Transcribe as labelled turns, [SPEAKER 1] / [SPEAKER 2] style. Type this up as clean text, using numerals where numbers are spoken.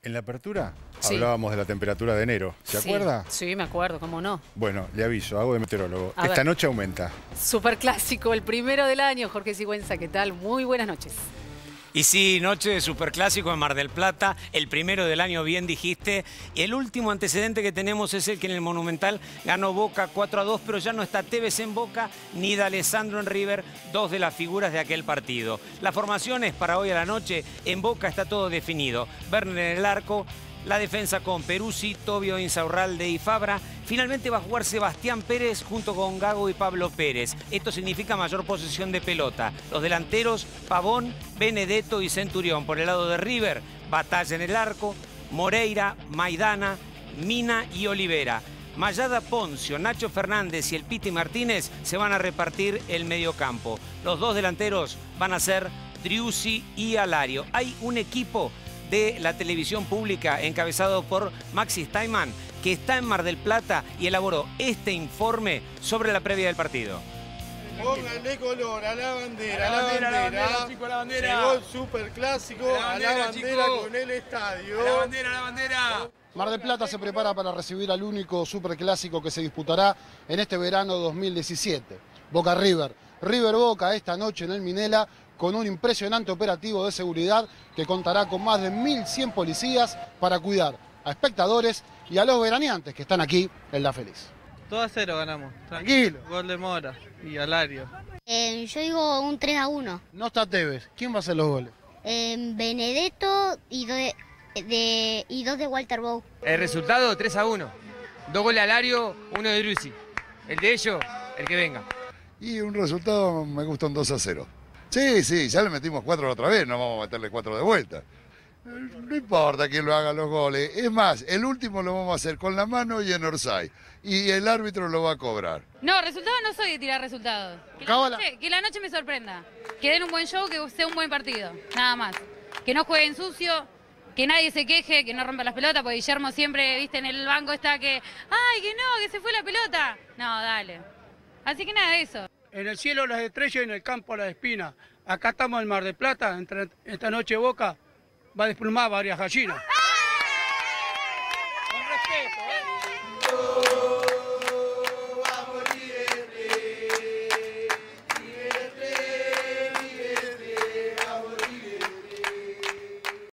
[SPEAKER 1] En la apertura
[SPEAKER 2] Sí.
[SPEAKER 1] hablábamos de la temperatura de enero. ¿Se
[SPEAKER 2] Sí,
[SPEAKER 1] acuerda?
[SPEAKER 2] Sí, me acuerdo, cómo no.
[SPEAKER 1] Bueno, le aviso, hago de meteorólogo.
[SPEAKER 2] A
[SPEAKER 1] Esta
[SPEAKER 2] ver.
[SPEAKER 1] noche aumenta.
[SPEAKER 2] Superclásico, el primero del año. Jorge Sigüenza, ¿qué tal? Muy buenas noches.
[SPEAKER 3] Y sí, noche de superclásico en Mar del Plata, el primero del año, bien dijiste. El último antecedente que tenemos es el que en el Monumental ganó Boca 4-2, pero ya no está Tevez en Boca ni D'Alessandro en River, dos de las figuras de aquel partido. Las formaciones para hoy a la noche, en Boca está todo definido. Werner en el arco, la defensa con Peruzzi, Tobio, Insaurralde y Fabra. Finalmente va a jugar Sebastián Pérez junto con Gago y Pablo Pérez. Esto significa mayor posesión de pelota. Los delanteros, Pavón, Benedetto y Centurión. Por el lado de River, Batalla en el arco, Moreira, Maidana, Mina y Olivera. Mayada, Poncio, Nacho Fernández y el Piti Martínez se van a repartir el mediocampo. Los dos delanteros van a ser Driussi y Alario. Hay un equipo de la televisión pública encabezado por Maxi Steinman que está en Mar del Plata y elaboró este informe sobre la previa del partido.
[SPEAKER 4] Pónganle color a la bandera,
[SPEAKER 5] chicos, la bandera.
[SPEAKER 4] Llegó el superclásico, a la bandera
[SPEAKER 5] chicos.
[SPEAKER 4] con el estadio.
[SPEAKER 5] La bandera.
[SPEAKER 6] Mar del Plata se prepara para recibir al único superclásico que se disputará en este verano 2017. Boca River. River Boca esta noche en el Minela con un impresionante operativo de seguridad que contará con más de 1.100 policías para cuidar a espectadores y a los veraneantes que están aquí en La Feliz.
[SPEAKER 7] 2-0 ganamos.
[SPEAKER 6] Tranquilo.
[SPEAKER 7] Gol de Mora y Alario.
[SPEAKER 8] Yo digo un 3-1.
[SPEAKER 6] No está Tevez. ¿Quién va a hacer los goles?
[SPEAKER 8] Benedetto y dos de Walter Bow.
[SPEAKER 9] El resultado 3-1. 2 goles a Alario, 1 de Driussi. El de ellos, el que venga.
[SPEAKER 10] Y un resultado me gusta un 2-0. Sí, ya le metimos 4 la otra vez, no vamos a meterle 4 de vuelta. No importa quién lo haga los goles. Es más, el último lo vamos a hacer con la mano y en Orsay. Y el árbitro lo va a cobrar.
[SPEAKER 11] No, resultado no soy de tirar resultados. Que la noche me sorprenda. Que den un buen show, que sea un buen partido. Nada más. Que no jueguen sucio, que nadie se queje, que no rompa las pelotas, porque Guillermo siempre, viste, en el banco está que... ¡Ay, que no, que se fue la pelota! No, dale. Así que nada de eso.
[SPEAKER 12] En el cielo las estrellas y en el campo las espinas. Acá estamos en Mar del Plata, esta noche Boca va a desplumar varias gallinas. Con respeto,